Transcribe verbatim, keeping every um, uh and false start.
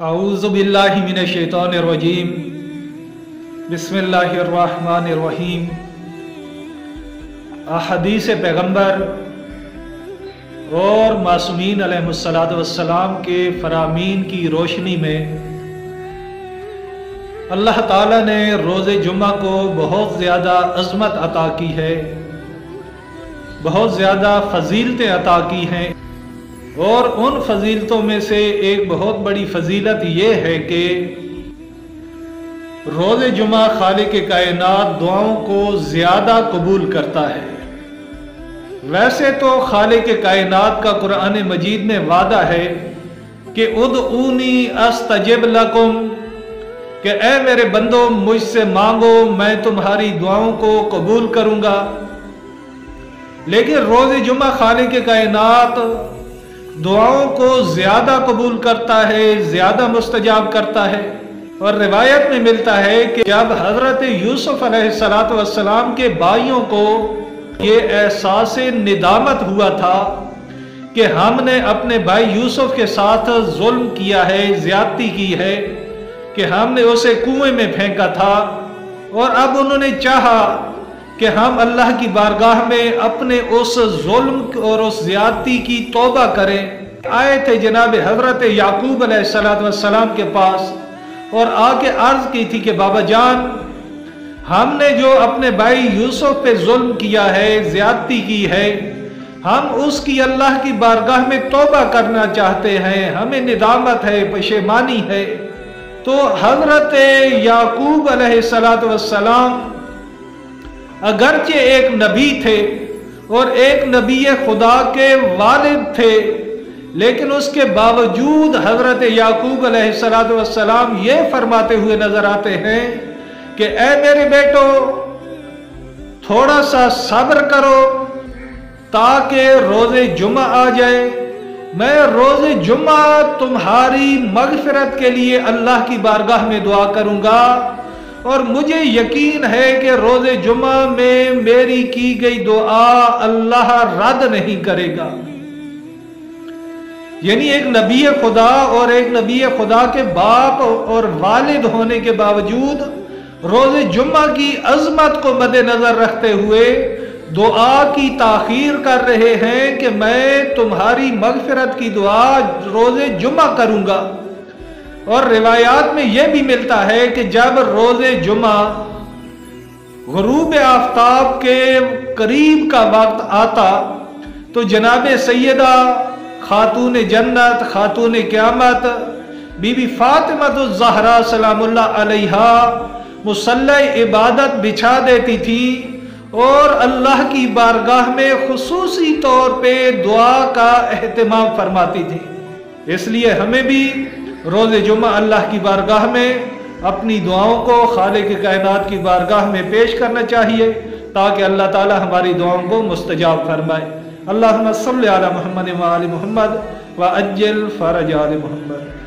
अऊज़ु बिल्लाहि मिनश शैतानिर रजीम बिस्मिल्लाहिर रहमानिर रहीम। अहदीस पैगम्बर और मासूमीन अलैहिमुस्सलातु वस्सलाम के फरामीन की रोशनी में अल्लाह ताला ने रोज़े जुम्मा को बहुत ज़्यादा अज़मत अता की है, बहुत ज़्यादा फ़जीलतें अता की हैं। और उन फजीलतों में से एक बहुत बड़ी फजीलत ये है कि रोज़े जुमा खालिक कायनात दुआओं को ज़्यादा कबूल करता है। वैसे तो खालिक कायनात का कुरान मजीद में वादा है कि उदऊनी अस्तजिब लकुम, कि ऐ मेरे बंदो मुझसे मांगो मैं तुम्हारी दुआओं को कबूल करूँगा। लेकिन रोज़े जुमा खालिक कायनात दुआओं को ज़्यादा कबूल करता है, ज़्यादा मुस्तजाब करता है। और रिवायत में मिलता है कि जब हज़रत यूसुफ अलैहिस्सलातु वस्सलाम के भाइयों को ये एहसास निदामत हुआ था कि हमने अपने भाई यूसुफ के साथ जुल्म किया है, ज़्यादती की है, कि हमने उसे कुएं में फेंका था, और अब उन्होंने चाहा कि हम अल्लाह की बारगाह में अपने उस जुल्म और उस ज़्यादती की तौबा करें। आए थे जनाब हज़रत याकूब अलैहिस्सलातु वस्सलाम के पास और आके अर्ज की थी कि बाबा जान, हमने जो अपने भाई यूसुफ पे जुल्म किया है, ज़्यादती की है, हम उसकी अल्लाह की बारगाह में तौबा करना चाहते हैं, हमें निदामत है, पशेमानी है। तो हज़रत याकूब अलैहिस्सलातु वस्सलाम अगरचे एक नबी थे और एक नबी खुदा के वालिद थे, लेकिन उसके बावजूद हज़रत याकूब अलैहिस्सलातु वस्सलाम ये फरमाते हुए नजर आते हैं कि ऐ मेरे बेटो, थोड़ा सा सब्र करो ताकि रोज़े जुमा आ जाए। मैं रोज़े जुमा तुम्हारी मग़फ़िरत के लिए अल्लाह की बारगाह में दुआ करूँगा, और मुझे यकीन है कि रोज़े जुमा में मेरी की गई दुआ अल्लाह रद्द नहीं करेगा। यानी एक नबी खुदा और एक नबी खुदा के बाप और वालिद होने के बावजूद रोज़े जुमा की अजमत को मद्देनजर रखते हुए दुआ की ताखीर कर रहे हैं कि मैं तुम्हारी मग़फ़िरत की दुआ रोज़े जुमा करूँगा। और रिवायात में यह भी मिलता है कि जब रोज़े जुमा गुरूब आफ्ताब के करीब का वक्त आता तो जनाब सैयदा खातून जन्नत, खातून क़यामत बीबी फातिमा ज़हरा सलामुल्लाह अलैहा मुसल्ला इबादत बिछा देती थी और अल्लाह की बारगाह में खुसूसी तौर पे दुआ का एहतमाम फरमाती थी। इसलिए हमें भी रोज़े जुमा अल्लाह की बारगाह में अपनी दुआओं को खालिक कायनात की बारगाह में पेश करना चाहिए ताकि अल्लाह ताला हमारी दुआओं को मुस्तजाब फरमाए। अल्लाहुम्मा सल्लि अला मुहम्मद व आलि मुहम्मद व अज्जिल फरज आलि मुहम्मद।